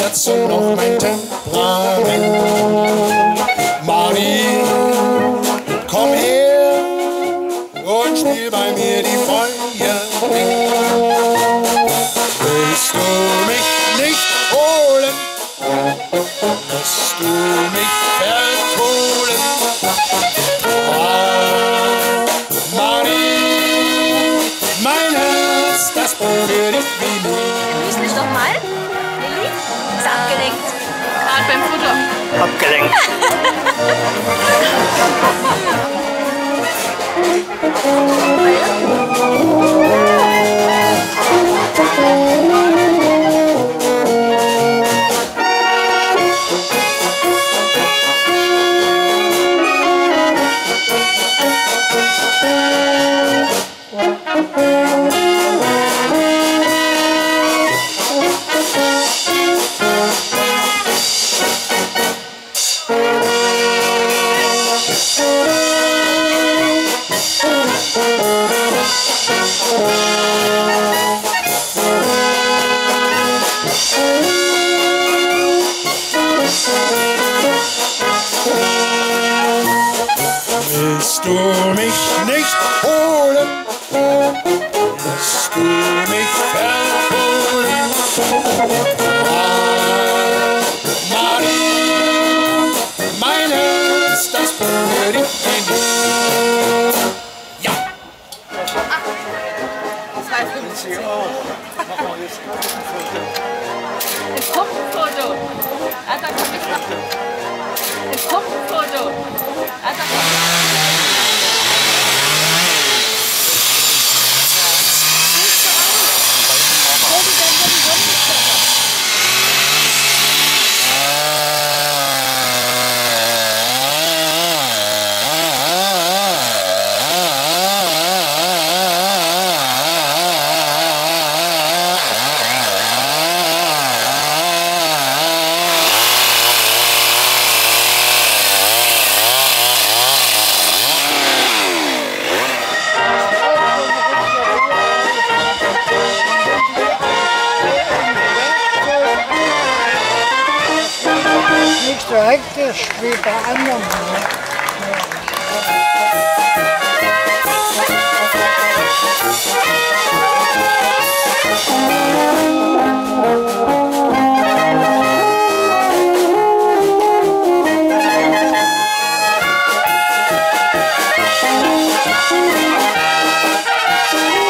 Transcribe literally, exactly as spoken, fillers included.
dazu noch mein Temperament. Mami, komm her und spiel bei mir die Feuerwehr. Willst du mich nicht holen? Lässt du mich verkohlen? Ah, Marie, mein Herz, das brennt für dich wie nie. Grüß mich doch mal, Lilli. Ist abgelenkt. Gerade beim Futter. Abgelenkt. Willst du mich nicht holen? Willst du mich verholen? Ah, Marie, mein Herz, das brennt für dich wie nie. Ja! Sie auch. Machen wir jetzt ein Foto. Ein Gruppenfoto. Ah, da komm ich noch. Ein Gruppenfoto. Ah, da komm ich. Nicht so hektisch wie bei anderen. Ja.